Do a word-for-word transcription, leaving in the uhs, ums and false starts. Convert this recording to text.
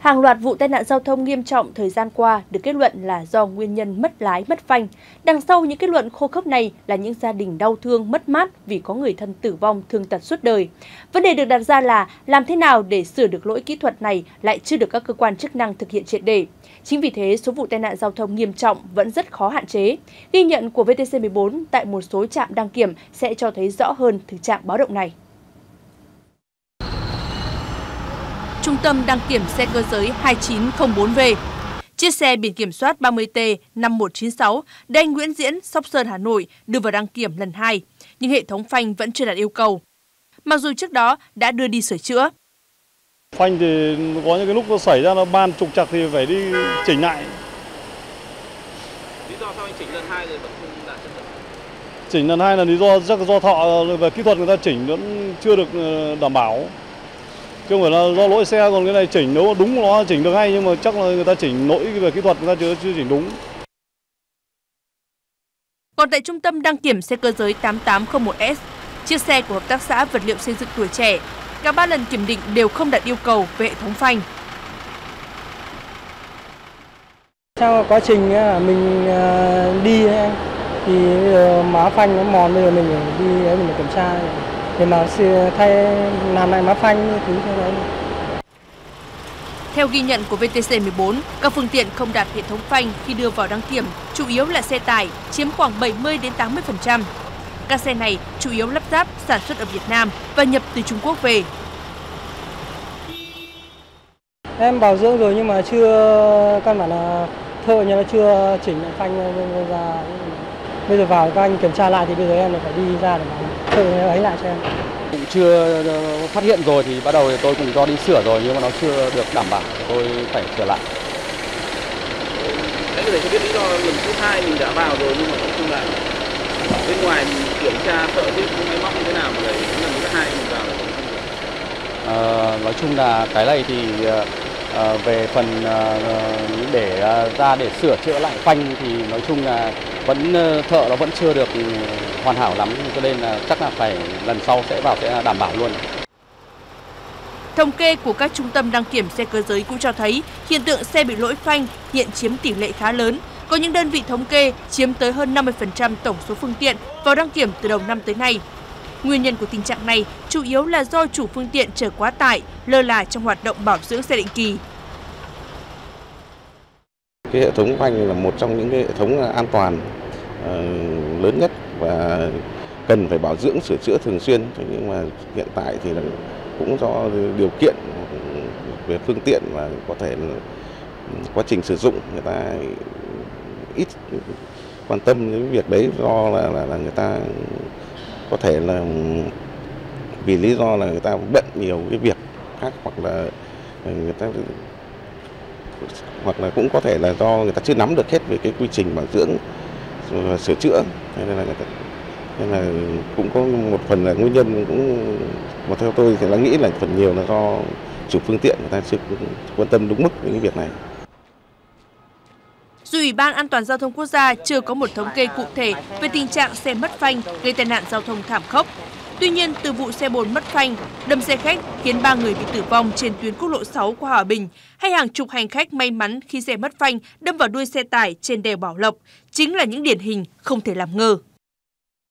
Hàng loạt vụ tai nạn giao thông nghiêm trọng thời gian qua được kết luận là do nguyên nhân mất lái, mất phanh. Đằng sau những kết luận khô khốc này là những gia đình đau thương, mất mát vì có người thân tử vong, thương tật suốt đời. Vấn đề được đặt ra là làm thế nào để sửa được lỗi kỹ thuật này lại chưa được các cơ quan chức năng thực hiện triệt để. Chính vì thế, số vụ tai nạn giao thông nghiêm trọng vẫn rất khó hạn chế. Ghi nhận của vê tê xê mười bốn tại một số trạm đăng kiểm sẽ cho thấy rõ hơn thực trạng báo động này. Trung tâm đăng kiểm xe cơ giới hai chín không bốn V. Chiếc xe biển kiểm soát ba mươi T năm một chín sáu được anh Nguyễn Diễn, Sóc Sơn, Hà Nội đưa vào đăng kiểm lần hai, nhưng hệ thống phanh vẫn chưa đạt yêu cầu. Mặc dù trước đó đã đưa đi sửa chữa. Phanh thì có những cái lúc nó xảy ra nó ban trục trặc thì phải đi chỉnh lại. Lý do sao anh chỉnh lần hai rồi vẫn không đạt chất lượng? Chỉnh lần hai là lý do chắc do thọ về kỹ thuật người ta chỉnh vẫn chưa được đảm bảo. Chứ không phải là do lỗi xe, còn cái này chỉnh nếu đúng nó chỉnh được ngay, nhưng mà chắc là người ta chỉnh lỗi về kỹ thuật người ta chưa, chưa chỉnh đúng. Còn tại Trung tâm đăng kiểm xe cơ giới tám tám không một S, chiếc xe của Hợp tác xã Vật liệu Xây dựng Tuổi Trẻ, cả ba lần kiểm định đều không đạt yêu cầu về hệ thống phanh. Trong quá trình mình đi thì má phanh nó mòn, bây giờ mình phải đi đấy mình kiểm tra để mà thay làm lại má phanh thứ thế đấy. Theo ghi nhận của vê tê xê mười bốn, các phương tiện không đạt hệ thống phanh khi đưa vào đăng kiểm chủ yếu là xe tải, chiếm khoảng bảy mươi đến tám mươi phần trăm. Các xe này chủ yếu lắp ráp sản xuất ở Việt Nam và nhập từ Trung Quốc về. Em bảo dưỡng rồi nhưng mà chưa, căn bản là thợ nhưng nó chưa chỉnh lại phanh ra. Bây giờ vào các anh kiểm tra lại thì bây giờ em phải đi ra để mà thợ ấy lại cho em. Cũng chưa phát hiện rồi thì bắt đầu thì tôi cũng cho đi sửa rồi, nhưng mà nó chưa được đảm bảo, tôi phải sửa lại. Đấy, có thể cho biết lý do lần thứ hai mình đã vào rồi nhưng mà vẫn không lại. Bên ngoài mình kiểm tra sợ biết máy móc như thế nào mà lại lần thứ hai mình vào. À, nói chung là cái này thì à, về phần à, để à, ra để sửa chữa lại phanh thì nói chung là vẫn thợ nó vẫn chưa được hoàn hảo lắm, cho nên là chắc là phải lần sau sẽ vào sẽ đảm bảo luôn. Thống kê của các trung tâm đăng kiểm xe cơ giới cũng cho thấy hiện tượng xe bị lỗi phanh hiện chiếm tỷ lệ khá lớn. Có những đơn vị thống kê chiếm tới hơn năm mươi phần trăm tổng số phương tiện vào đăng kiểm từ đầu năm tới nay. Nguyên nhân của tình trạng này chủ yếu là do chủ phương tiện chở quá tải, lơ là trong hoạt động bảo dưỡng xe định kỳ. Cái hệ thống phanh là một trong những cái hệ thống an toàn uh, lớn nhất và cần phải bảo dưỡng sửa chữa thường xuyên, nhưng mà hiện tại thì là cũng do điều kiện về phương tiện và có thể là quá trình sử dụng người ta ít quan tâm đến việc đấy, do là, là, là người ta có thể là vì lý do là người ta bận nhiều cái việc khác, hoặc là người ta hoặc là cũng có thể là do người ta chưa nắm được hết về cái quy trình bảo dưỡng và sửa chữa, nên là, nên là cũng có một phần là nguyên nhân, cũng mà theo tôi thì là nghĩ là phần nhiều là do chủ phương tiện người ta chưa quan tâm đúng mức đến cái việc này. Dù Ủy ban An toàn Giao thông Quốc gia chưa có một thống kê cụ thể về tình trạng xe mất phanh gây tai nạn giao thông thảm khốc, tuy nhiên từ vụ xe bồn mất phanh đâm xe khách khiến ba người bị tử vong trên tuyến quốc lộ sáu qua Hòa Bình, hay hàng chục hành khách may mắn khi xe mất phanh đâm vào đuôi xe tải trên đèo Bảo Lộc, chính là những điển hình không thể làm ngơ.